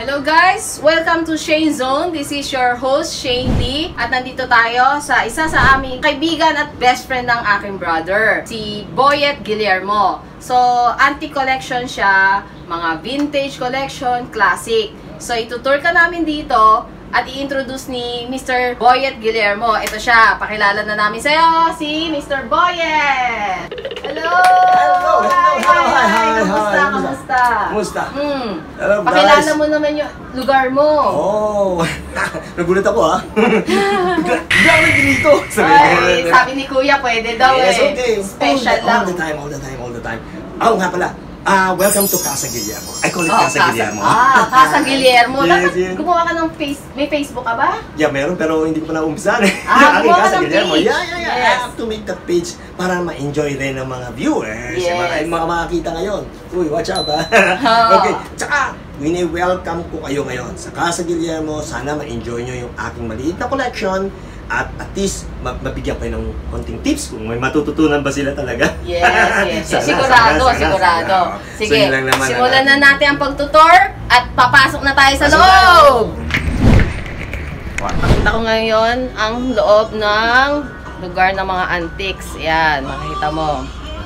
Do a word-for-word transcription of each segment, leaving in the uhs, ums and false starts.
Hello guys! Welcome to Shane Zone. This is your host, Shane D. At nandito tayo sa isa sa aming kaibigan at best friend ng aking brother, si Boyet Guillermo. So, antique collection siya, mga vintage collection, classic. So, itutour ka namin dito at i-introduce ni Mister Boyet Guillermo. Ito siya, pakilala na namin sa'yo, si Mister Boyet! Hello! Hello! Hello! Hello! Hi! Hi! Kamusta? Kamusta? Kamusta? Hmm. Hello, guys! Pakilala mo naman yung lugar mo. Oh! Nagulat ako, ha? Bigla ako dito! Ay, sabi ni Kuya, pwede daw yes, eh. Okay. Special all the, lang. All the time, all the time, all the time. Oh, nga pala. Ah, uh, welcome to Casa Guillermo. I call it Oh, Casa, Casa Guillermo. Ah, Casa Guillermo. Yes, Dapat yes. gumawa ka ng face, may Facebook ka ba? Yeah, meron pero hindi ko pa naumpisan eh. Ah, gumawa ka ng Guillermo. page. Yeah, yeah, yeah. Yes. I have to make that page para ma-enjoy rin ng mga viewers. Yes. Yung mga, mga makakita ngayon. Uy, watch out ha. Oh. Okay, tsaka, wini-welcome ko kayo ngayon sa Casa Guillermo. Sana ma-enjoy nyo yung aking maliit na collection. At at least, mabigyan kayo ng konting tips kung may matututunan ba sila talaga. Yes, yes. Sana, sigurado, sana, sana, sigurado. sana. Sige, So, naman, simulan ano. na natin ang pagtutor at papasok na tayo sa Pasok loob! Pakita ko ngayon ang loob ng lugar ng mga antiques. Yan, makikita mo.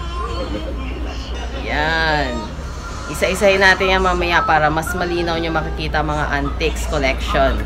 Yan. Isa-isahin natin yan mamaya para mas malinaw nyo makikita mga antiques collection.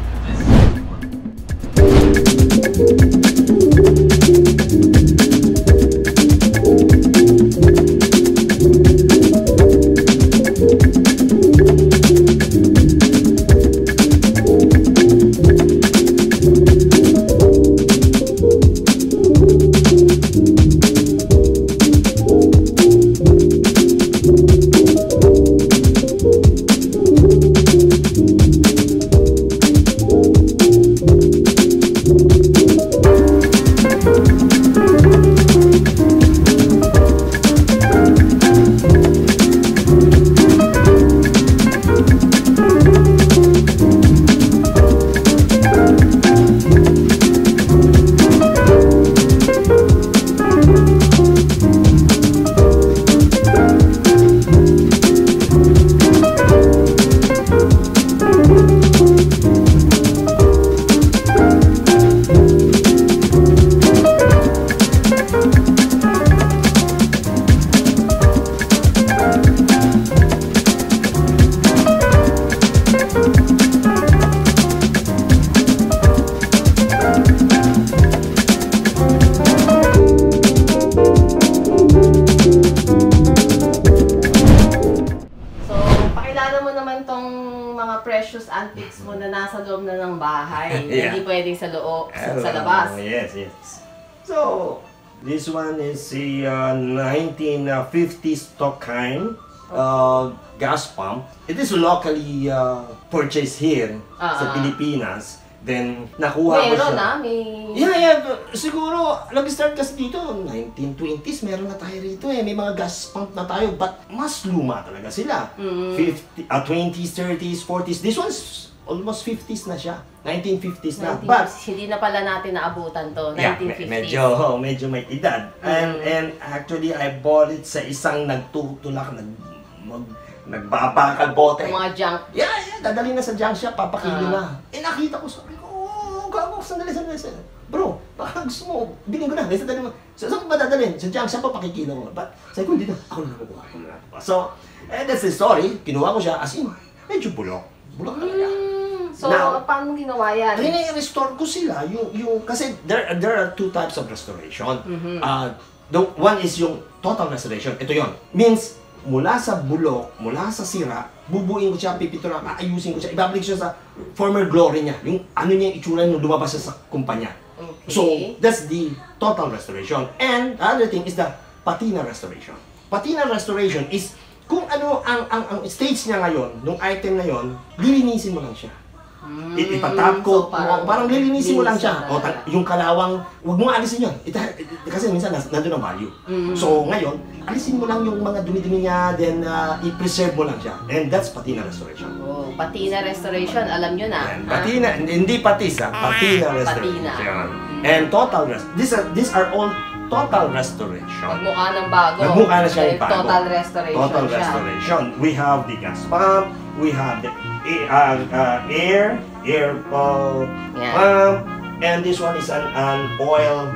Precious antiques mo na nasa loob na ng bahay. Yeah. Hindi pwedeng sa loob, sa, Hello. sa labas. Yes, yes. So, this one is a uh, nineteen fifties stock kind uh, gas pump. It is locally uh, purchased here uh, sa Pilipinas. Then, nakuha ko meron siya. na, may... Yeah, yeah. Siguro, nag-start kasi dito, nineteen twenties, meron na tayo rito eh. May mga gas pump na tayo, but mas luma talaga sila. Mm. fifty, uh, twenties, thirties, forties. This one's almost fifties na siya. nineteen fifties na. nineteen But, hindi na pala natin naabutan to. yeah, nineteen fifties. medyo, medyo may edad. Mm. And, and actually, I bought it sa isang nagtutulak, nag, mag, nagbabakal bote. Yung mga junk. Yeah, yeah. Dadali na sa junk shop, papakilo Uh. na. Eh, nakita ko, sabi ko, oh, gago, sandali, sandali, sandali. Bro, baka gusto mo, bilhin ko na. Nasa dali mo. So, saan ko ba dadalhin? Sa junk shop pa, pakikilo mo. But, sabi ko, dito, ako na nakukuha. So, eh, that's the story. Kinuha ko siya, as in, medyo bulok. Bulok talaga. Mm, so, Now, paano ginawa yan? Rini-restore ko sila, yung, yung, kasi there, there are two types of restoration. Mm-hmm. uh, the, one is yung total restoration. Ito yon. Means, mula sa bulok, mula sa sira, bubuin ko siya, pipituran, aayusin ko siya, ibabalik siya sa former glory niya. Yung ano niya yung itsura nung lumabas siya sa kumpanya. Okay. So, that's the total restoration. And the other thing is the patina restoration. Patina restoration is kung ano ang, ang, ang stage niya ngayon, nung item na yon, lilinisin mo lang siya. Mm, Ipatap ko, so parang, parang lilinisin mo lang siya. linisin O, ta- yung kalawang, huwag mo alisin yun. Ita, kasi minsan nas- nandun ang value. Mm. So ngayon, alisin mo lang yung mga dumi-dumi niya, then uh, i-preserve mo lang siya. And that's patina restoration. Oh, patina restoration, alam nyo na. And ha? patina, hindi patis ha, patina restoration. Patina. And total rest. These are, these are all total restoration. Magmukha ng bago. Nagmukha na siya Dahil yung bago. Total restoration Total siya. restoration. We have the gas pump, we have the uh, uh, air, air uh, Yeah. pump, and this one is an, an oil,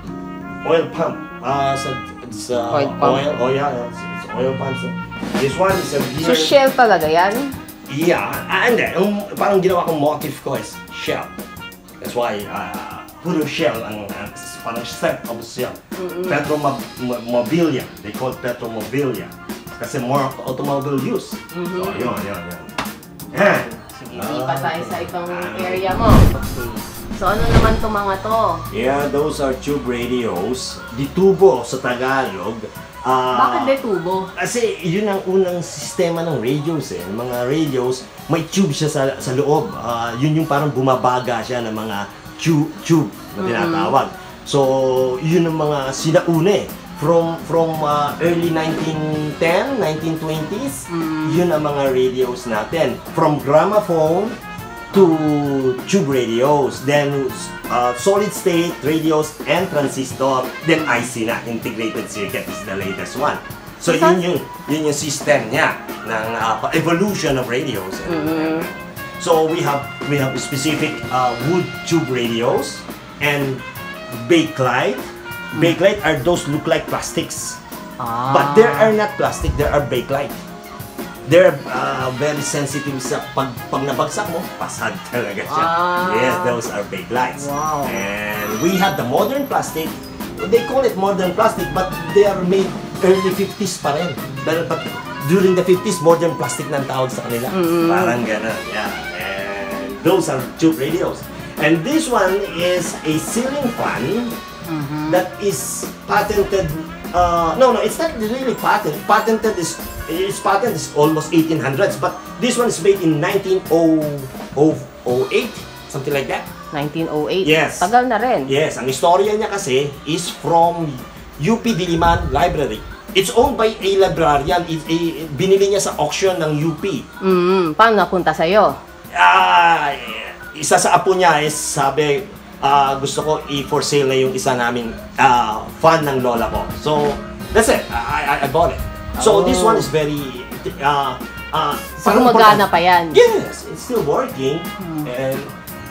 oil pump. Uh, so it's uh, Oil pump. oil, oh yeah, it's, it's oil pump. So this one is a gear. So, shell talaga yan? Yeah, ah, hindi. Yung parang ginawa kong motif ko is shell. That's why, uh, puro shell ang uh, parang set of shell. Mm-hmm. Petromobilia. They call it petromobilia. Kasi more automobile use. Mm-hmm. So, yun, yun, yun. Yan. Sige, lipat tayo sa ibang area mo. Okay. So, ano naman itong mga to? Yeah, those are tube radios. Di tubo sa Tagalog. Uh, Bakit may tubo? Kasi yun ang unang sistema ng radios eh. Ng mga radios, may tube siya sa, sa loob. Uh, yun yung parang bumabaga siya ng mga tube, tube na tinatawag. Mm-hmm. So, yun ang mga sinauna eh. From, from uh, early nineteen ten, nineteen twenties, mm-hmm. yun ang mga radios natin. From gramophone to tube radios, then uh, solid state radios and transistor, then I C na, integrated circuit is the latest one. So yun yung, yun yung system niya ng uh, evolution of radios. Mm-hmm. So we have we have specific uh, wood tube radios and bakelite. Bakelite are those look like plastics, Ah. but there are not plastic, there are bakelite. They're uh, very sensitive sa pag, pag nabagsak mo, pasad talaga siya. Ah. Yes, those are bakelites. Wow. And we have the modern plastic. They call it modern plastic, but they are made early fifties pa rin. But, but during the fifties, modern plastic nang tawag sa kanila. Mm-hmm. Parang gano'n. Yeah. And those are tube radios. And this one is a ceiling fan Mm-hmm. that is patented. Uh, no, no, it's not really patent. Patented is its patent is almost eighteen hundreds, but this one is made in nineteen oh eight, something like that. nineteen oh eight? Yes. Tagal na rin. Yes, ang istorya niya kasi is from U P Diliman Library. It's owned by a librarian. It, it, binili niya sa auction ng U P. Mm, paano napunta sa'yo? Ah, isa sa apo niya is sabi, Uh, gusto ko i-for sale na yung isa namin uh, fan ng lola ko. So, that's it. I, I, I bought it. So, Oh. this one is very... Uh, uh, So, gumagana pa yan? Yes! It's still working. Hmm. And...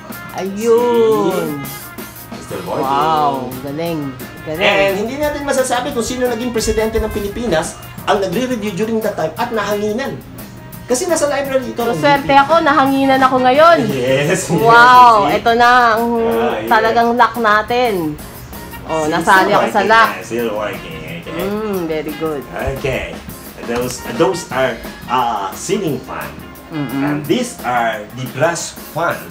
Ayun! See? It's still working. Wow! Galing. Galing. And hindi natin masasabi kung sino naging presidente ng Pilipinas ang nagre-review during that time at nahanginan. Kasi nasa library ito. So, swerte ako, nahanginan ako ngayon. Yes. Wow, yes, ito na ang Ah, yeah. talagang luck natin. Oh, See, nasali still ako sa working, luck. yeah, still working. Okay. Mm, very good. Okay. Those those are uh, ceiling fan. Mm-mm. And these are the brass fan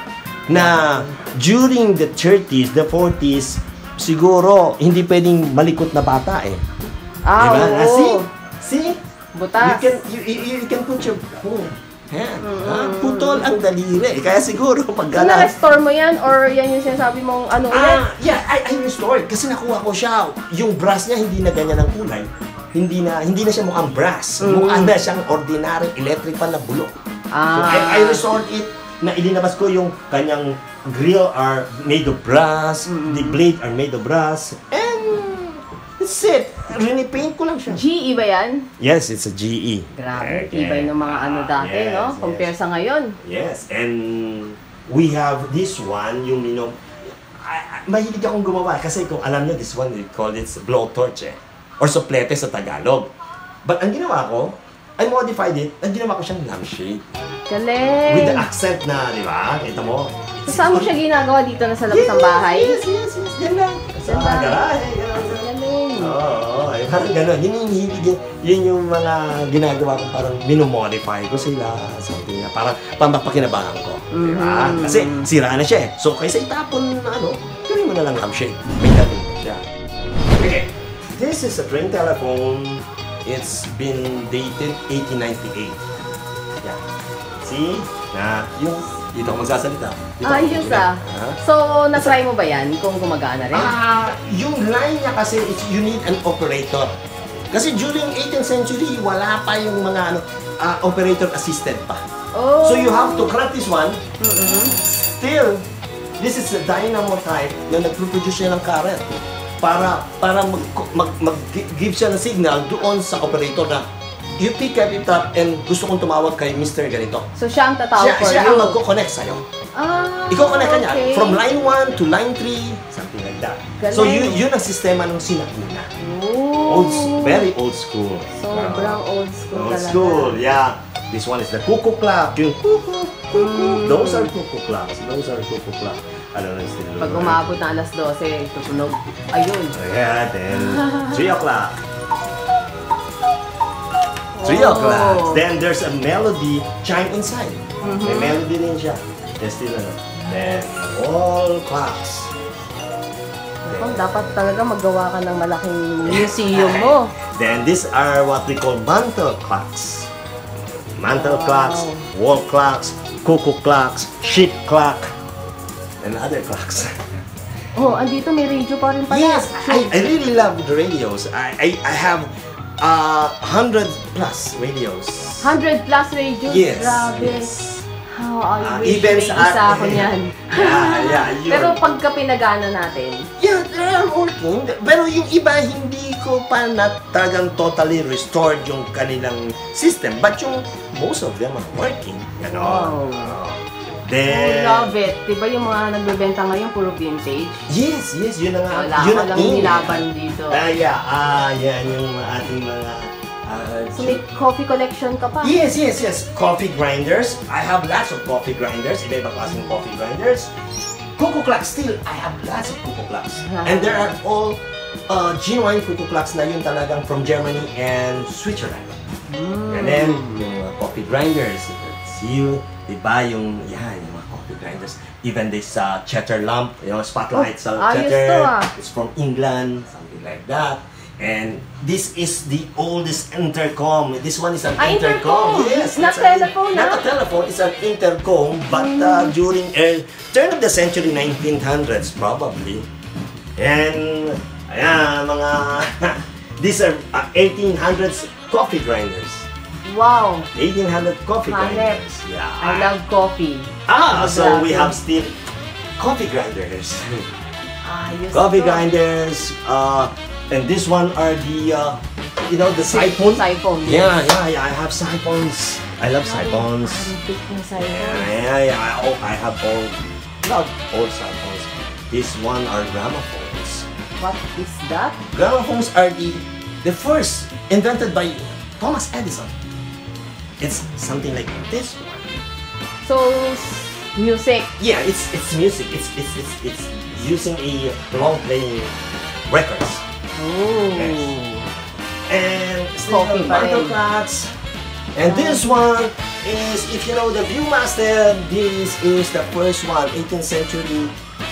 na during the thirties, the forties, siguro hindi pwedeng malikot na bata eh. Ah, diba? oo. Ah, see? See? Butas. You can you, you, you can put your phone. Yan. Ah, putol ang daliri. Kaya siguro pag So, na-restore mo yan? Or yan yung sinasabi mong ano ulit? Ah, yeah, I, I restored. Kasi nakuha ko siya. Yung brass niya hindi na ganyan ang kulay. Hindi na hindi na siya mukhang brass. Mm. Mukha na siyang ordinary electric fan na bulok. So Ah. I, I restored it na ilinabas ko yung kanyang grill are made of brass, Mm. the blade are made of brass, and that's it. Rinipaint ko lang siya. G E ba yan? Yes, it's a G E. Grabe, Okay. tibay ng mga ano dati, Yes, no? yes. Compare sa ngayon. Yes, and we have this one, yung you know, I, I, mahilig akong gumawa kasi kung alam niyo, this one, we call it blowtorch eh. Or soplete sa Tagalog. But ang ginawa ko, I modified it, ang ginawa ko siyang lampshade. Galing! With the accent na, di ba? Kita mo? So, saan mo siya ginagawa dito na sa labas ng bahay? Yes, yes, yes. Yan lang. Sa Yan lang. garahe. gano'n. Galing! Oo, oh, eh, parang gano'n. Yun yung hilig, yun, yun yung mga ginagawa ko, parang minomodify ko sila. Something na parang pampapakinabangan ko. Di ba? Mhm. Kasi sira na siya eh. So, kaysa itapon na ano, gawin mo na lang lampshade. May gawin mo siya. Okay. This is a train telephone. It's been dated eighteen ninety-eight. Yeah. See? Na, yung dito ako magsasalita. Dito ako Ayos magsasalita. ah. Ha? So, na-try mo ba yan kung gumagana rin? Ah, yung line niya kasi, it's, you need an operator. Kasi during eighteenth century, wala pa yung mga ano, ah, operator assisted pa. Oh! So you have to crank this one. Mm-mm. Still, this is a dynamo type na nagproduce siya ng current para para mag, mag, mag give siya ng signal doon sa operator na you pick up it up and gusto kong tumawag kay Mister Ganito. So siya ang tatawag Siya, for siya you? ang magko-connect sa'yo. Ah, Iko-connect ka niya okay. from line one to line three, something like that. Galing. So yun, yun ang sistema ng sinauna. Oh. Old, very old school. Sobrang Uh, old school Old talaga. school, yeah. This one is the cuckoo clock. Yung cuckoo, cuckoo. Mm. Those are cuckoo clocks. Those are cuckoo clocks. I don't know still. Pag umabot na alas dose, tutunog. Ayun. Yeah, then three o'clock. three Oh. o'clock. Then there's a melody chime inside. Mhm. May melody din siya. There's still ano. Then all clocks. Oh, dapat talaga magawa ka ng malaking museum mo. Then these are what we call mantle clocks. Mantle Wow. clocks, wall clocks, cuckoo clocks, ship clock, and other clocks. Oh, andito may radio pa rin pala. Yes, I, I really love the radios. I I, I have uh hundred plus radios. one hundred plus radios? Yes. Grabe. Yes. How I Uh, wish events may isa are- ako niyan. Yeah, yeah. Yun. Pero pagka pinagana natin, Yeah, they are working. Pero yung iba, hindi ko pa na talagang totally restored yung kanilang system. But yung most of them are working. You know? Wow. Then, I love it. Diba yung mga nagbebenta ngayon, puro vintage? yes, yes, yun na nga. Wala yun ka ang lang in. nilaban dito. Ah, yeah, ah, yan yung ating mga... ah, So may coffee collection ka pa? yes, yes, yes. Coffee grinders. I have lots of coffee grinders. Iba-iba klaseng coffee grinders. Cuckoo clocks still. I have lots of cuckoo clocks. And there are all uh, genuine cuckoo clocks na yun talagang from Germany and Switzerland. Mm. And then, yung mga coffee grinders. See you, diba yung, yan, yung mga coffee grinders. Even this uh, cheddar lamp, you know, spotlight sa Oh, ayos cheddar. to, ah. It's from England, something like that. And this is the oldest intercom. This one is an Ah, intercom! Yes, Not it's an- telephone, Not ah. a telephone, it's an intercom. But uh, during uh, turn of the century, nineteen hundreds probably. And, ayan, mga, these are uh, eighteen hundreds coffee grinders. Wow! eighteen hundred coffee Hanep. grinders. Yeah. I love coffee. Ah, so we Grabe. have still coffee grinders. Ayos coffee to. grinders, uh, and this one are the, uh, you know, the siphon. Siphon, yes. Yeah, yeah, yeah. I have siphons. I love siphons. Antique na siphon. Yeah, yeah, yeah. I, oh, I have all, love old siphons. This one are gramophones. What is that? Gramophones are the the first invented by Thomas Edison. It's something like this one. So, s- music. Yeah, it's it's music. It's it's it's it's using a long playing records. Oh. And still Coffee pa mantle rin. clocks. And this one is, if you know the Viewmaster, this is the first one, eighteenth century.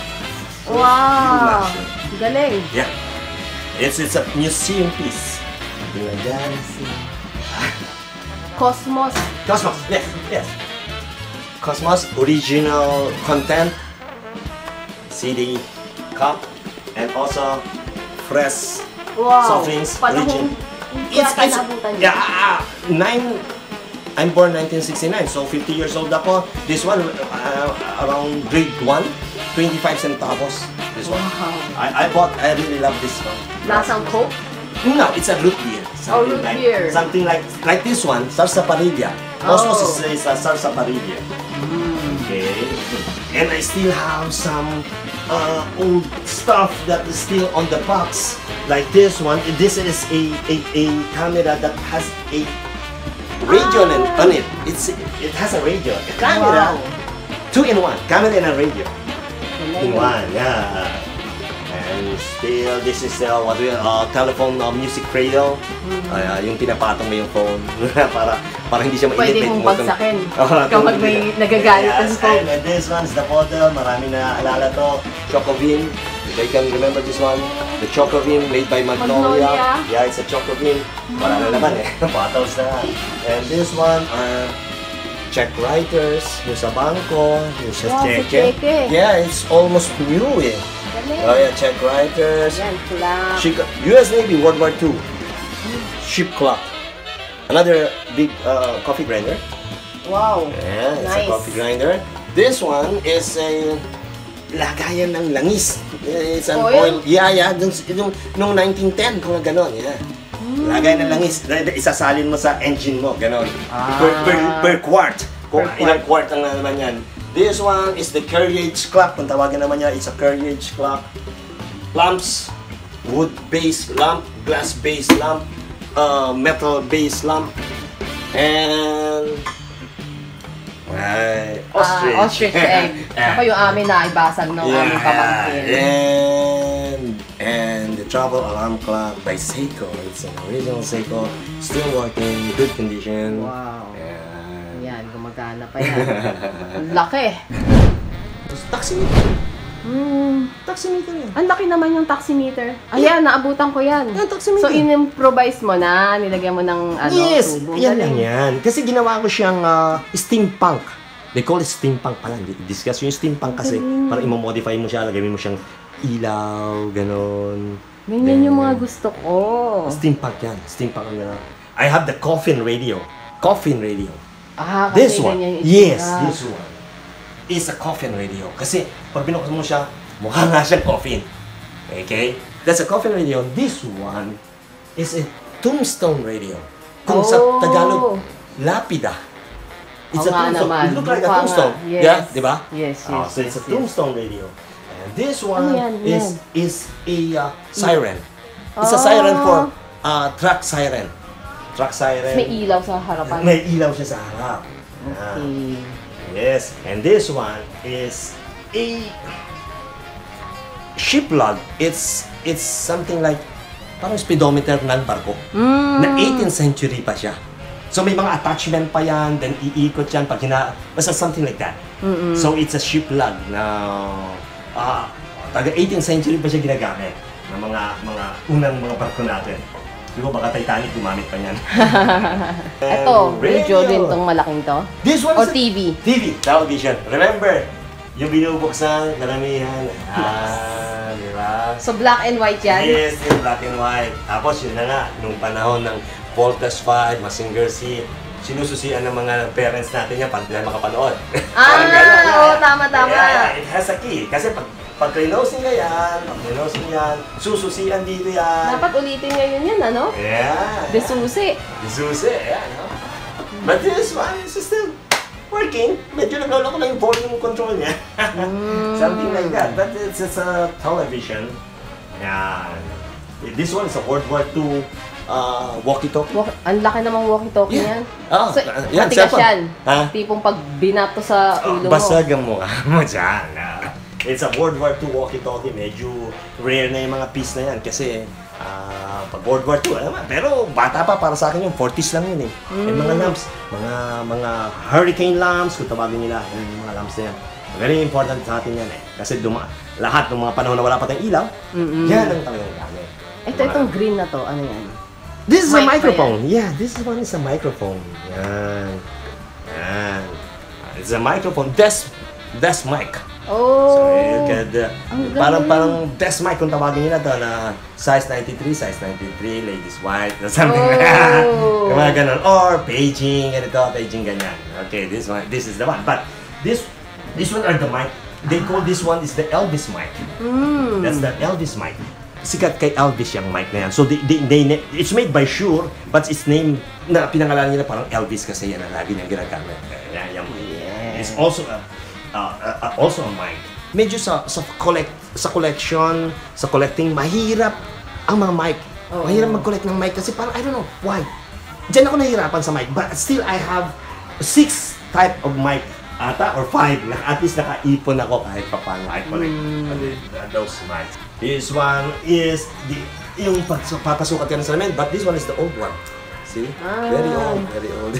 Wow! Viewmaster. Galing. Yeah. It's it's a museum piece. Something like that. Cosmos. Cosmos, yes, yes. Cosmos, original content, C D, cup, and also fresh Wow. soft drinks, Panahon. origin. It's, it's, nabutan niya. yeah, ah, nine, I'm born nineteen sixty-nine, so fifty years old ako. This one, uh, around grade one, twenty-five centavos. This one. Wow. I, I bought, I really love this one. Lasang Coke? No, it's a root beer. Oh, Something root like, beer. Something like, like this one, sarsaparilla. Cosmos Oh. is, is a sarsaparilla. Okay. And I still have some uh, old stuff that is still on the box. Like this one. This is a, a, a camera that has a radio Ah. on- on it. It's It has a radio. A camera. Wow. Two in one. Camera and a radio. In Galing. one, yeah. And still, this is uh, what we uh, telephone uh, music cradle. Uh, yung pinapatong mo yung phone para para hindi siya mainit. Pwede mong bagsakin Oh, kapag may nagagalit ang yes, phone. and this one's the bottle. Marami na alala to. Chocovin. If I can remember this one. The Chocovin made by Magnolia. Magnolia. Yeah, it's a Chocovin. Wala na naman eh. Bottles na. And this one are check writers. Yung sa bangko. Yung sa Wow, sa cheque. cheque. Yeah, it's almost new eh. Galing. Oh yeah, check writers. Yan, clock. Ship, U S Navy, World War Two. Ship clock. Another big uh, coffee grinder. Wow. Yeah, it's Nice. a coffee grinder. This one is a lagayan ng langis. It's an Oil? oil. Yeah, yeah. Dun, dun, nung nineteen ten, kung gano'n. Yeah. Mm. Lagay ng langis, isasalin mo sa engine mo, gano'n. Ah. Per, per, per quart. Kung Per ilang quart ang naman yan. This one is the carriage clock. Kung tawagin naman niya, it's a carriage clock. Lamps, wood-based lamp, glass-based lamp, uh, metal-based lamp, and Ay, ostrich. Ah, ostrich egg. Ako yung amin na ibasag ng yeah, aming pamangkin. And, and the travel alarm clock by Seiko. It's an original Seiko. Still working, good condition. Wow. And, Yan, gumagana pa yan. Ang laki. taximeter. Hmm. Taximeter yan. Ang laki naman yung taximeter. Ayan, naabutan ko yan. Yan, taximeter. So, in-improvise mo na, nilagyan mo ng ano, Yes! tubo. Yan lang yan. Kasi ginawa ko siyang uh, steampunk. They call it steampunk pala. Discuss yung steampunk kasi parang imamodify mo siya, lagay mo siyang ilaw, ganon. Ganyan yung mga gusto ko. Steampunk yan. Steampunk ang gano'n. I have the coffin radio. Coffin radio. Ah, kasi This one. ganyan yung Yes, itsura. this one. Is a coffin radio. Kasi pag binuksan mo siya, mukha nga siyang coffin. Okay? That's a coffin radio. This one is a tombstone radio. Kung sa Oh. Tagalog, lapida. It's Oo a nga tombstone. naman. It look like a Mukha tombstone. nga. Yes. Yeah, di ba? Yes, yes, Oh, so it's yes, a yes. tombstone radio. And this one Ano yan? is Yan. is a uh, siren. It's a Oh. siren for uh, truck siren. Truck siren. May ilaw sa harapan. May ilaw siya sa harap. Ah. Okay. Yes, and this one is a ship log. It's it's something like parang speedometer ng barko. Mm. Na eighteenth century pa siya. So may mga attachment pa yan, then iikot yan pag hina... Basta something like that. Mm-mm. So it's a ship log na ah, taga eighteenth century pa siya ginagamit ng mga mga unang mga barko natin. Di ba baka Titanic gumamit pa niyan. Ito, And radio din tong malaking to. This one O is a- T V. T V, television. Remember, yung binubuksan, karamihan. Ah, di ba? So black and white yan? Yes, in black and white. Tapos yun na nga, nung panahon ng Voltage five, Mazinger Z, sinususian ng mga parents natin yan para nila makapanood. Ah, Parang gano'n, yeah. oo, tama, tama. Yeah, yeah, it has a key. Kasi pag, pag close nila yan, pag close nila yan, sususian dito yan. Dapat ulitin ngayon yan, ano? Yeah. De susi. Susi, yeah, no? But this one is still working. Medyo naglolo ko na yung volume control niya. Something like that. But it's just a television. Yeah. This one is a World War Two uh, walkie-talkie. Walk- ang laki namang walkie-talkie Yeah. yan. Ah, So, uh, yan, matigas cellphone. yan. Ha? Tipong pag binato sa ulo mo. Basag ang mukha mo dyan. ah. It's a World War Two walkie-talkie. Medyo rare na yung mga piece na yan kasi ah, pag World War Two, ano naman. Pero bata pa, para sa akin yung forties lang yun eh. Yung mga lamps, mga mga hurricane lamps, kung tawagin nila, yung mga lamps na yan. Very important sa atin yan eh. Kasi duma lahat ng mga panahon na wala pa tayong ilaw, Mm-mm. yan ang talagang gamit. Ito, itong green na to, ano yan? This is Mic a ba microphone. Yeah, this one is a microphone. Yan. Yan. It's a microphone. Desk, desk mic. Oh! So you can, uh, Ang parang galing. parang desk mic kung tawagin nila to na size ninety-three, size ninety-three, ladies white, or something like that. Oh. Yung mga ganun. Or paging, ganito, paging ganyan. Okay, this one, this is the one. But this, this one are the mic. They call this one is the Elvis mic. Mm. That's the Elvis mic. Sikat kay Elvis yung mic na yan. So they, they, they, it's made by Shure, but its name, na pinangalan nila parang Elvis kasi yan ang lagi niyang ginagamit. Yan, yung mic. Yeah. It's also a, uh, uh, uh, also a mic. Medyo sa sa collect sa collection, sa collecting, mahirap ang mga mic. Oo. Mahirap mag-collect ng mic kasi parang I don't know why. Diyan ako nahihirapan sa mic, but still I have six type of mic ata or five na at least nakaipon ako kahit pa paano I collect mm. those mics. This one is the yung pag papasukat ka ng salamin, but this one is the old one. See? Ah. Very old, very old.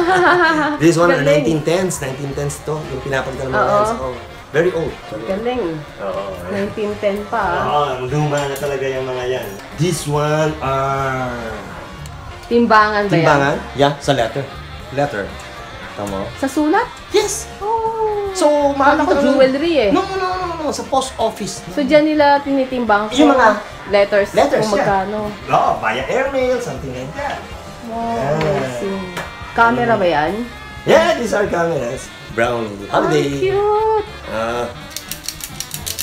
This one are Galing. nineteen tens, nineteen tens to, yung pinapalitan ng mga Oo. lens. Oh, very old. Very old. Galing. Oo. nineteen ten pa. ah. Oo, luma na talaga yung mga yan. This one are Timbangan ba yan? timbangan. Yeah, sa letter. Letter. Tama. Sa sulat? Yes! Oh. So, mahal Ako jewelry eh. No, no, no, no, no, sa post office. So dyan nila tinitimbang Yung mga letters, letters, kung magkano. Oh, via airmail, something like that. Wow, Yeah. amazing. Camera ba yan? Yeah, these are cameras. Brown holiday. Ah, cute! Uh,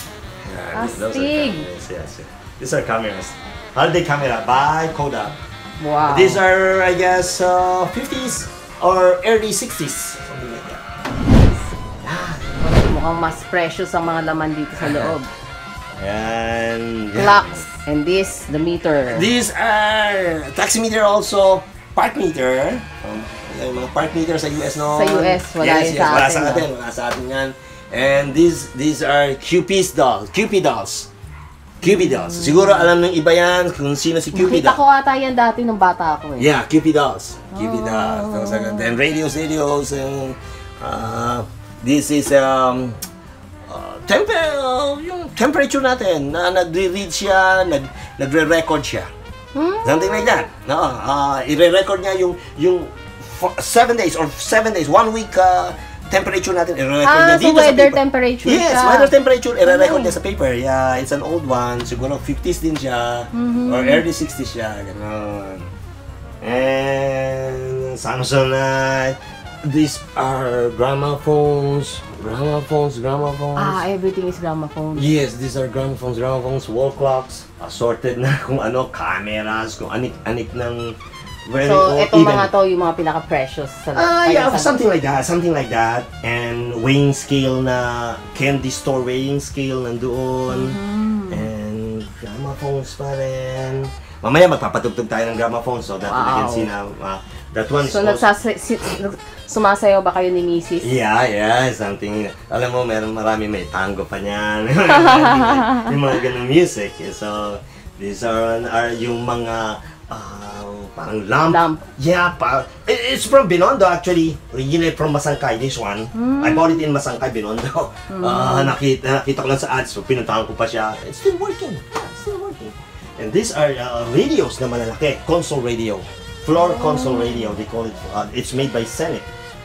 yeah, these- those are Astig. cameras, yes, yes. These are cameras. Holiday camera by Kodak. Wow. These are, I guess, uh, fifties or early sixties. Something like that. Mukhang mas precious ang mga laman dito sa loob. And Clocks. And this, the meter. These are taximeter also, park meter. Um, yung mga park meter sa U S no. Sa U S, wala yes, yun yes, sa wala atin. sa atin, wala sa atin yan. And these these are Cupid's dolls. Cupid dolls. Cupid dolls. Siguro alam ng iba yan kung sino si Cupid. Nakita ko ata yan dati nung bata ako eh. Yeah, Cupid dolls. Cupid Oh. dolls. Those are good. Then radios, radios, and uh, this is um uh, temper uh, yung temperature natin na nagre-read siya, nag nagre-record siya. Hmm? Something like that. No, uh, i-record niya yung yung seven days or seven days, one week uh, temperature natin, i-record Ah, niya so dito sa weather paper. temperature Yes, siya. weather temperature, i-record Oh. niya sa paper. Yeah, it's an old one. Siguro fifties din siya. Mhm. Or early sixties siya. Ganon. And Samsonite. These are gramophones. Gramophones, gramophones. Ah, everything is gramophone. Yes, these are gramophones, gramophones, wall clocks, assorted na kung ano, cameras, kung anik-anik ng very So, old, itong even- mga to, yung mga pinaka-precious sa Ah, ay, yeah, sa- something like that, something like that. And weighing scale na candy store weighing scale nandoon. Mhm. And gramophones pa rin. Mamaya magpapatugtog tayo ng gramophone so that we can Wow. see na uh, that one is So, also... nagsas- si- sumasayaw ba kayo ni Missus? Yeah, yeah, something. Alam mo, meron marami may tango pa niyan. Yung mga ganung music. So, these are, are yung mga uh, parang lamp. Lamp. Yeah, pa, it- it's from Binondo actually. Originally from Masangkay, this one. Mm. I bought it in Masangkay, Binondo. Mm. Uh, nakita, nakita ko lang sa ads, so pinuntahan ko pa siya. It's still working. Yeah, it's still working. And these are uh, radios na malalaki. Console radio. Floor Oh. console radio, they call it. Uh, it's made by Senate.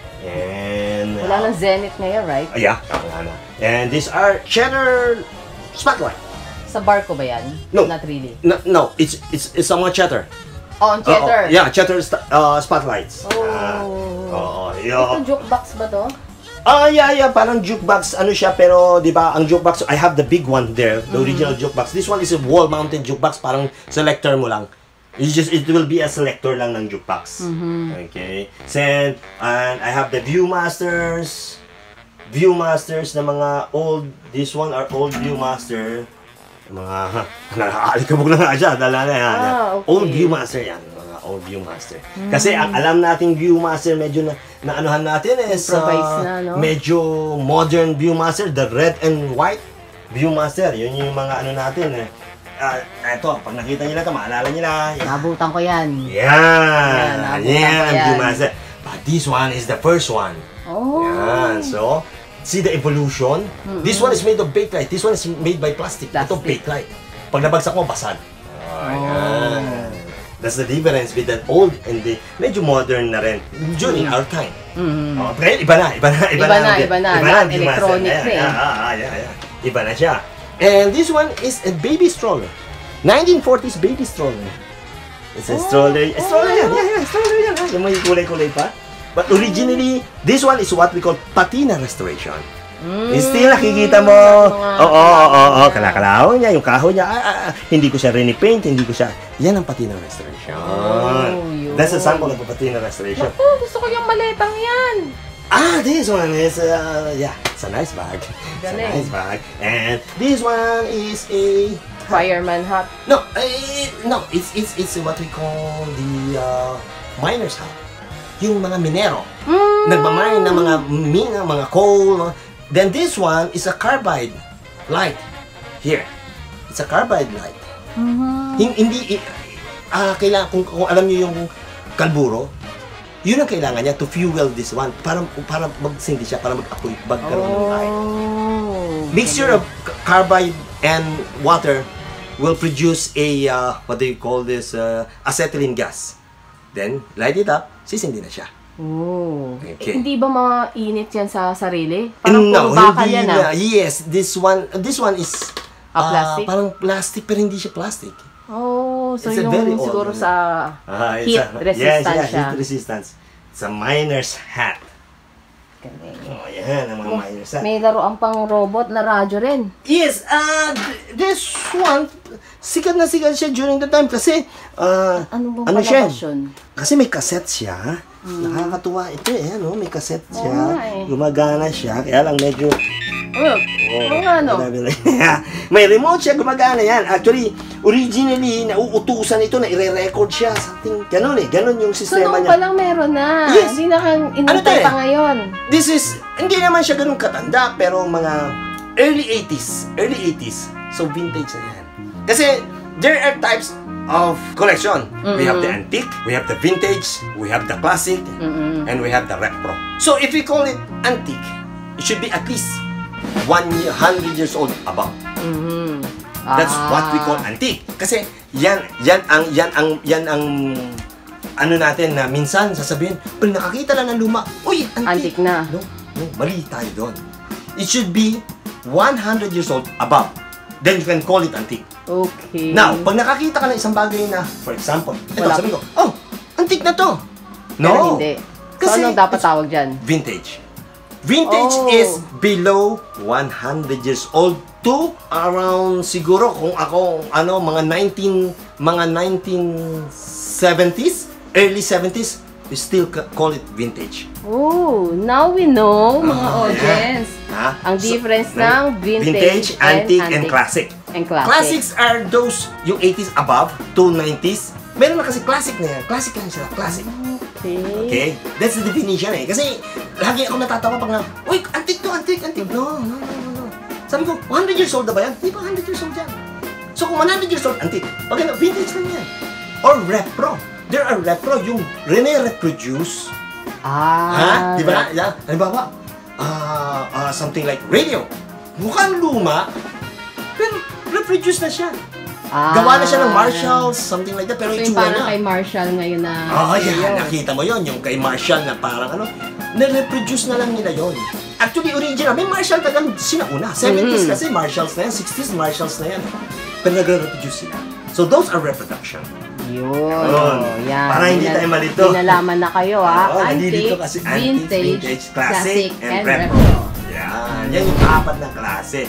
And Wala uh, nang Zenith ngayon, right? ah, yeah, wala na. And these are cheddar spotlight. Sa barko ba yan? No. Not really. No, no, it's it's it's somewhat cheddar. Oh, on cheddar. Oo, yeah, cheddar st- uh, spotlights. Oh. Ah, Oo, Ito, yeah. jukebox ba to? Ah, yeah, yeah, parang jukebox ano siya, pero 'di ba, ang jukebox, I have the big one there, the original jukebox. This one is a wall-mounted jukebox, parang selector mo lang. It just it will be a selector lang ng jukebox. Mhm. Okay. Then, and I have the Viewmasters. Viewmasters na mga old, this one are old Viewmaster. Mga, nakakalikabog na nga siya, dala na yan. Ah, okay. Old Viewmaster yan, mga old Viewmaster. Kasi ang alam nating Viewmaster, medyo na, naanuhan natin is, Improvise uh, na, no? medyo modern Viewmaster, the red and white Viewmaster. Yun yung mga ano natin eh. Ah, eto, pag nakita nyo na ito, maalala nyo na. Nabutan ko yan. Yan! nabutan Yan ko ang yan. Viewmaster. But this one is the first one. Oh. Yan. So, see the evolution? This one is made of bakelite. This one is made by plastic. Ito, Plastic. bakelite. Pag nabagsak mo, basag. Ayan. That's the difference with that old and the medyo modern na rin during our time. Mhm. Oh, pero iba na, iba na, iba, Iba na. na, iba na. ang Not Viewmaster. electronic Ayan, na eh. ah, ah, ah, yeah, yeah. Iba na siya. And this one is a baby stroller. nineteen forties baby stroller. It's a stroller. A stroller yan. Yeah, yeah, stroller yan. ah. Yung may kulay-kulay pa. But originally, this one is what we call patina restoration. Mm. Still nakikita mo. Oo, oo, oo, oo. Kalakalaw niya, yung kahoy niya. Ah, ah, ah. Hindi ko siya rinipaint, hindi ko siya. Yan ang patina restoration. Oh, yun. That's a sample of a patina restoration. Naku, gusto ko yung maletang yan. Ah, this one is, uh, yeah, it's a nice bag. It's a Galing. nice bag. And this one is a... Fireman hat. No, eh, no, it's it's it's what we call the uh, miner's hat. Yung mga minero. Mm. Nagmamine ng mga mina, mga coal. no? Then this one is a carbide light. Here. It's a carbide light. Mhm. Hin- Hindi, i- ah, kailangan, kung, kung alam niyo yung kalburo, yun ang kailangan niya to fuel this one. Para, para magsindi siya, para mag-apoy, magkaroon ng light. Oh. Mixture of c- carbide and water will produce a, uh, what do you call this, uh, acetylene gas. Then, light it up, sisindi na siya. Oh. Okay. Eh, hindi ba mainit yan sa sarili? Parang No, puro bakal hindi yan na. ah. Yes, this one, this one is, Ah, plastic? uh, parang plastic, pero hindi siya plastic. Oh, so It's a yung very old siguro one. sa Ah, it's heat a- resistant yes, yeah, siya. heat resistance. It's a miner's hat. Galing. Oh, yan, ang mga Oh, miner's hat. may laruan pang robot na radyo rin. Yes, uh, th- this one, sikat na sikat siya during the time kasi uh, ano, ano siya? Yun? Kasi may cassette siya. Hmm. Nakakatuwa ito eh, ano? May cassette siya. Oh, eh. Gumagana siya. Kaya lang medyo... Oh, oh, ano? May remote siya, gumagana yan. Actually, originally, nauutusan ito na i-re-record siya. Something, ganun eh. Ganun yung sistema so, niya. So, palang meron na. Yes. Hindi na kang inutay ano pa ngayon. This is, hindi naman siya ganun katanda, pero mga early eighties. Early eighties. So, vintage na yan. Kasi, there are types of collection. Mm-hmm. We have the antique, we have the vintage, we have the classic, mm-hmm. and we have the retro. So, if we call it antique, it should be at least one hundred years old above. Mm-hmm. That's ah. what we call antique. Kasi yan yan ang yan ang yan ang ano natin na minsan sasabihin, pag nakakita lang ng luma, uy, antique. Antique na. No, no, mali tayo doon. It should be one hundred years old above. Then you can call it antique. Okay. Now, pag nakakita ka ng isang bagay na, for example, ito, sabi ko, oh, antique na to. No. Pero hindi. So, kasi anong dapat tawag dyan? Vintage. Vintage oh. is below one hundred years old to around siguro kung ako ano mga nineteen mga nineteen seventies, early seventies, we still call it vintage. Oh, now we know mga oh, audience. Yeah. Ang difference so, ng vintage, vintage and antique, and, antique classic. And classic. Classics are those yung eighties above to nineties. Meron na kasi classic na yan. Classic lang sila, classic. Okay. Okay? That's the definition eh. Kasi lagi ako natatawa pag na, uy, antique to, antique, antique. No, no, no, no, no. Sabi ko, one hundred years old na ba yan? Di ba one hundred years old yan? So kung one hundred years old, antique. Pag ano, vintage lang yan. Or repro. There are repro, yung rene-reproduce. Ah. Ha? Di ba? Yeah. Halimbawa, uh, uh, something like radio. Mukhang luma, pero reproduce na siya. Ah, gawa na siya ng Marshalls, something like that, pero so itsura na. Parang kay Marshall ngayon na... Oh, yeah, nakita mo yon yung kay Marshall na parang ano, na-reproduce na lang nila yon. Actually, original, may Marshall talagang sinauna. seventies mm. kasi Marshalls na yan, sixties Marshalls na yan. Pero nagre-reproduce sila. So, those are reproduction. Yun. Yun. Yan. Para hindi tayo malito. Pinalaman na kayo, ha? Oh, antique, kasi antique, vintage, vintage, classic, classic and, and retro. retro. Yan. Yan yung apat na klase.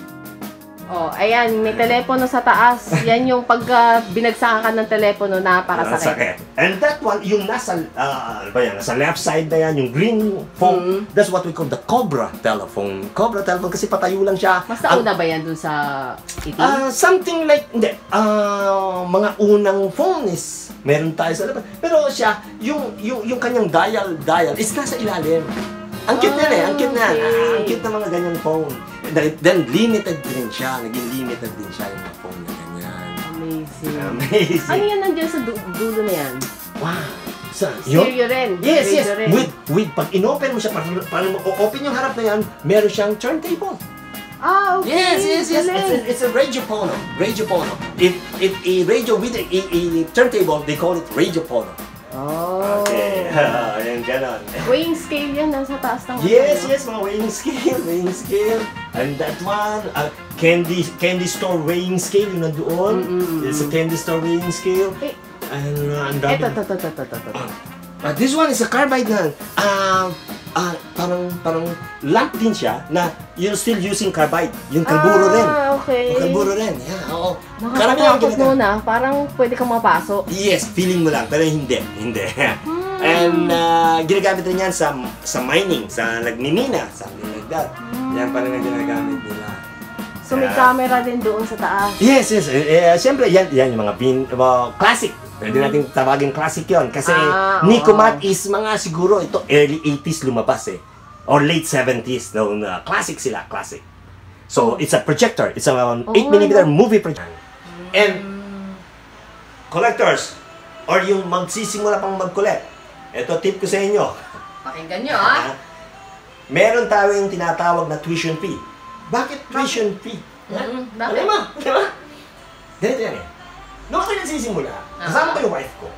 Oh, ayan, may telepono sa taas. Yan yung pag uh, binagsakan ka ng telepono, napakasakit. And that one, yung nasa, uh, ba yan, nasa left side na yan, yung green phone, mm-hmm. that's what we call the Cobra telephone. Cobra telephone kasi patayo lang siya. Mas nauna ba yan dun sa itim? Uh, something like, hindi, uh, mga unang phone is, meron tayo sa labas. Pero siya, yung, yung, yung kanyang dial, dial, is nasa ilalim. Ang cute na eh, ang cute na. Okay. Ah, ang cute na mga ganyang phone. Then, limited din siya. Naging limited din siya yung mga phone na ganyan. Amazing. Amazing. Ano yan nandiyan sa du dulo na yan? Wow. Sa, stereo rin. Yes, radio yes. Rin. With, with, pag inopen mo siya, para, para open yung harap na yan, meron siyang turntable. Ah, okay. Yes, yes, yes. It's a, it's a radio phono. Radio phono. If, if a radio with a, a, a turntable, they call it radio phono. Oh. Okay. Ayan, ganon. Weighing scale yan, nasa taas ng... Yes, ano? Yes, mga weighing scale, weighing scale. And that one, uh, candy candy store weighing scale, yung nandoon. Mm -mm. It's a candy store weighing scale. Eh, and uh, ang dami. Ito, ito, ito, ito, ito, ito. But this one is a carbide na, uh, uh, parang, parang lamp din siya na you're still using carbide. Yung kalburo rin. Ah, okay. Yung kalburo rin, yeah, oo. Nakakatakot nun ah, parang pwede kang mapasok. Yes, feeling mo lang, pero hindi, hindi. Hmm. And uh, ginagamit rin yan sa, sa mining, sa nagmimina, something like that. Hmm. Yan parang ang ginagamit nila. So may uh, camera din doon sa taas? Yes, yes. Eh, uh, Siyempre, yan, yan yung mga bin, uh, classic. Pwede natin tawagin classic yon kasi ah, Nicomat oh. is mga siguro ito early eighties lumabas eh. Or late seventies. No, uh, classic sila, classic. So, it's a projector. It's a um, eight millimeter movie projector. And, collectors, or yung magsisimula pang mag-collect, ito tip ko sa inyo. Pakinggan nyo, ha? Meron tayong tinatawag na tuition fee. Bakit tuition fee? Mm-hmm. Bakit? Alam mo, di ba? Ganito yan eh. Noong ako nagsisimula, kasama ko yung wife ko,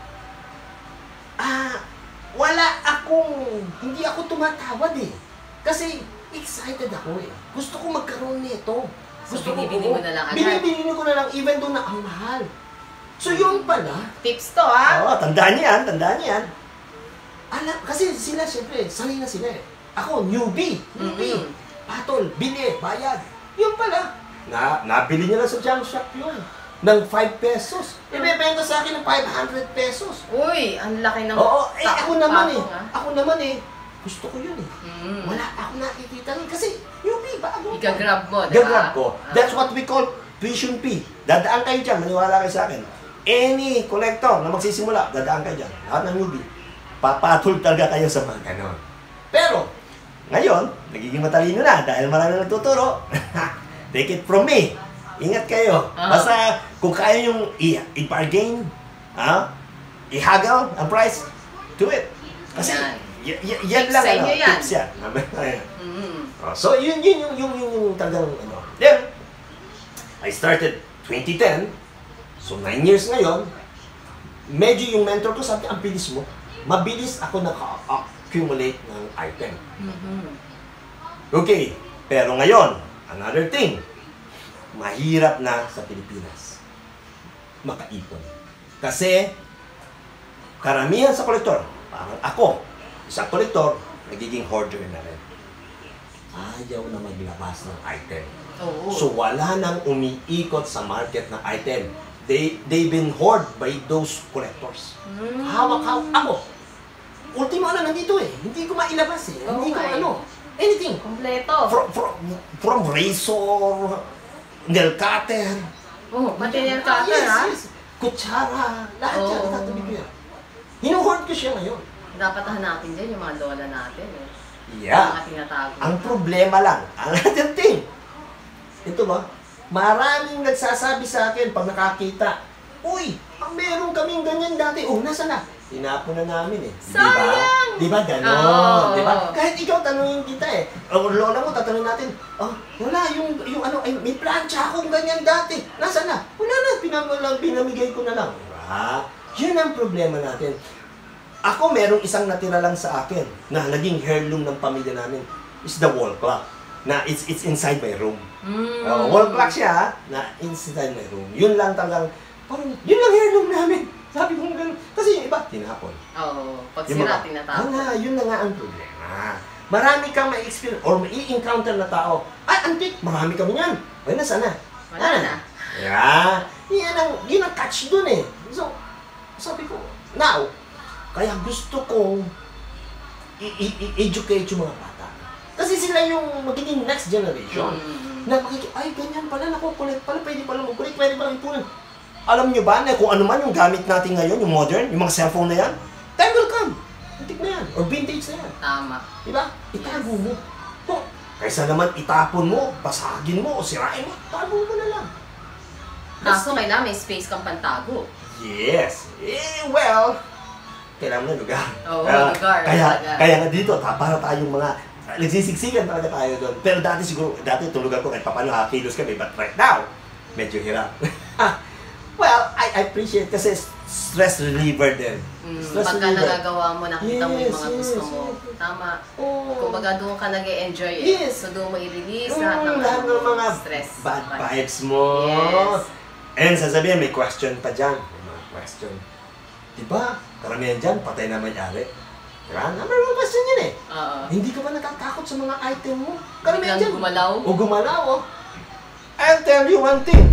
ah, wala akong, hindi ako tumatawad eh. Kasi, excited ako eh. Gusto ko magkaroon nito. So, Gusto binibili ko, mo na lang agad? Binibili ko na lang, even doon na ang mahal. So, yun pala. Tips to, ha? Oo, tandaan niyo yan, tandaan niyo yan. Alam, kasi sila, syempre, sanay na sila eh. Ako, newbie, newbie. Mm-hmm. Patol, bili, bayad. Yun pala. Na, nabili niya lang sa junk shop yun. ng five pesos. Ibebenta sa akin ng five hundred pesos. Uy, ang laki ng... Oo, eh ako naman eh. patong, Ako naman eh. Gusto ko yun eh. Mm. Wala ako nakikita rin. Kasi yung fee, bago ko. Ika-grab mo, diba? Gagrab ko. That's what we call tuition fee. Dadaan kayo dyan, maniwala kayo sa akin. Any collector na magsisimula, dadaan kayo dyan. Lahat ng newbie. Papatol talaga kayo sa mga ganon. Pero, ngayon, nagiging matalino na dahil marami nagtuturo. Take it from me. Ingat kayo. Uh-huh. Basta kung kaya yung i-bargain, ha? I-haggle ang price, do it. Kasi y- y- yan Tips lang sa ano, inyo yan. tips yan. Mm. Oh, so yun yun yung yung yung, yung talagang ano. Then I started twenty ten. So nine years ngayon. Medyo yung mentor ko sabi, ang bilis mo. Mabilis ako naka-accumulate ng item. Mm-hmm. Okay, pero ngayon, another thing. Mahirap na sa Pilipinas makaipon. Kasi karamihan sa kolektor, parang ako, isang kolektor, nagiging hoarder na rin. Ayaw na maglabas ng item. Oo. So wala nang umiikot sa market ng item. They, they've been hoarded by those collectors. Mm. Hawak-hawak ako. Ultimo na nandito eh. Hindi ko mailabas eh. Hindi ko Okay. ano. Anything. Kompleto. From, from, from razor, nail cutter. Oh, pati nail Ah, cutter, yes, ha? yes. Kutsara. Lahat yan. Oo. Itatabi ko yan. Hinuhoard ko siya ngayon. Dapat hanapin din yung mga lola natin, eh. Yeah. Mga tinatago. Ang problema lang, another thing. Ito ba? Maraming nagsasabi sa akin pag nakakita, uy, ang meron kaming ganyan dati. Oh, nasa na? Tinapon na namin eh. Sayang! Di ba? Ganon. Oo. Di ba? Kahit ikaw tanungin kita eh. O lola mo, tatanungin natin, oh, wala, yung, yung ano, ay, may plancha akong ganyan dati. Nasa na? Wala na, pinam lang, pinamigay ko na lang. Diba? Yun ang problema natin. Ako, merong isang natira lang sa akin na naging heirloom ng pamilya namin. Is the wall clock. Na it's it's inside my room. Mm. Uh, wall clock siya, ha? Na inside my room. Yun lang talagang, parang, yun lang heirloom namin. Sabi ko gano'n. Kasi yung iba, tinapon. Oo. Pag Yung sira, mga- tinatapon. Wala, yun na nga ang problema. Marami kang ma-experience or ma-i-encounter na tao. Ay, antik, marami kami yan. Ay, nasa na? Wala na. Yeah. Yan ang, yun ang catch dun eh. So, sabi ko, now, kaya gusto kong i-educate yung mga bata. Kasi sila yung magiging next generation. Mm. Na makikita, ay, ganyan pala, nakukulit pala, pwede pala mag-kulit, pwede pala ipunan. Alam nyo ba na kung ano man yung gamit natin ngayon, yung modern, yung mga cellphone na yan, time will come. Antik na yan, or vintage na yan. Tama. Diba? Itago mo. Kung, kaysa naman itapon mo, basagin mo, o sirain mo, tago mo na lang. Kaso kailangan may space kang pantago. Yes. Eh, well, kailangan na lugar. Oo, Ah, lugar Kaya, talaga. kaya nga dito, ta, para tayong mga, nagsisiksikan talaga tayo doon. Pero dati siguro, dati tulugan ko kahit paano hakilos kami, but right now, medyo hirap. Well, I, I appreciate kasi stress reliever din. Mm, Stress pagka reliever. nagagawa mo, nakita mo yung mga Yes, gusto yes, mo. yes. Tama. Oh. Kumbaga doon ka nag-e-enjoy eh. Yes. So doon mo i-release Mm, lahat ng, lahat ng mga stress. bad vibes mo. Yes. And sasabihin, may question pa dyan. May mga question. Diba, karamihan dyan, patay na may-ari. Diba? Number one question yun eh. Oo. Hindi ka ba natatakot sa mga item mo? Karamihan Biglang dyan. gumalaw. O gumalaw, oh. I'll tell you one thing.